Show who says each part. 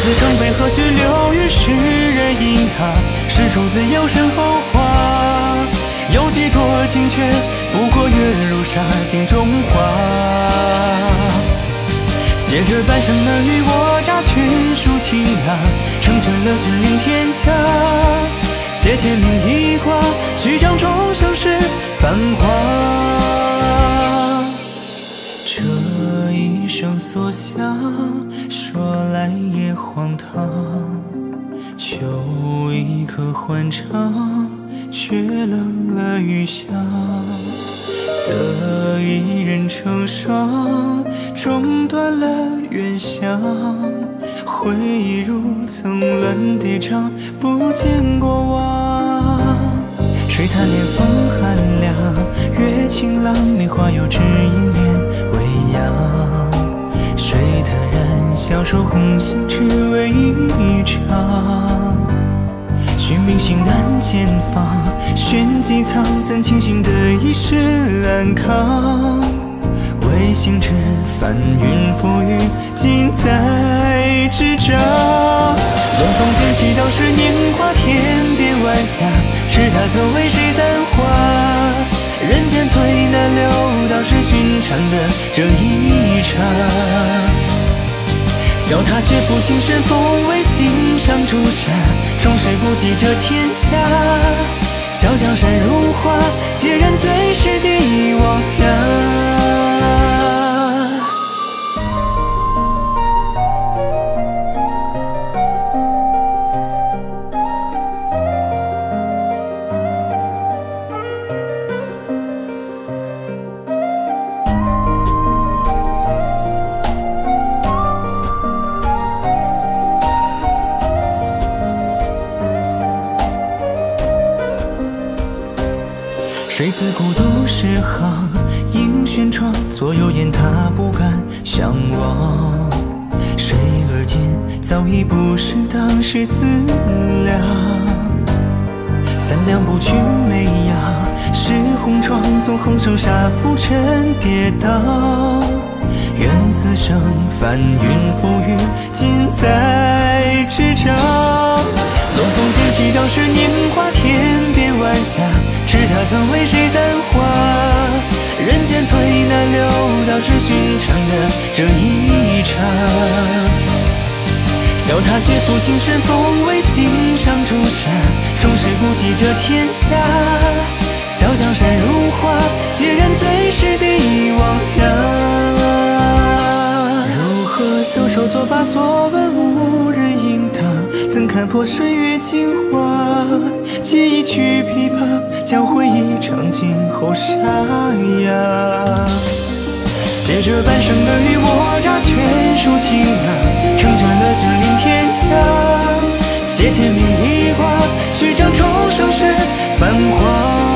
Speaker 1: 自成悲，何须流于世人饮他？是出自有身后话。有几多情却不过月如沙，镜中花。携着半生的与我乍全抒情啊，成全了君临天下。谢天命一卦，虚张众生是繁华。这一生所想，说来也荒唐。求一颗欢唱，却冷了余香。得一人成双，中断了缘想。回忆如层峦叠嶂，不见过往。谁叹年风寒凉，月清朗，梅花又只应面微扬。谁坦然消受红杏，只为一场。寻明星难见芳，玄机藏，怎清醒的一世安康？唯心知翻云覆雨，尽在执掌。冷风渐起，当时年华，天边晚霞，是他曾为谁簪花？人间最难留，当时寻常的这一场。笑他却负情深，风为心上朱砂，终是不及这天下。笑江山如画，孑然最是帝王家。谁自孤独诗行，迎轩窗，左右眼他不敢相望。谁而今早已不是当时思量。三两不去媚阳，是红妆，纵横生杀浮沉跌宕。愿此生翻云覆雨，尽在执掌。冷风渐起，当时年华，天边晚霞，是他曾为谁簪花？人间最难留，当时寻常的这一场。笑他却负情深，风为心上朱砂，终是不及这天下。笑江山如画，孑然最是帝王家。如何袖手作罢，所闻无人应答。怎看破岁月镜花？借一曲琵琶，将回忆唱尽后沙哑。携着半生的与我乍全抒情啊，成全了君临天下。谢天命一卦，虚张众生是繁华。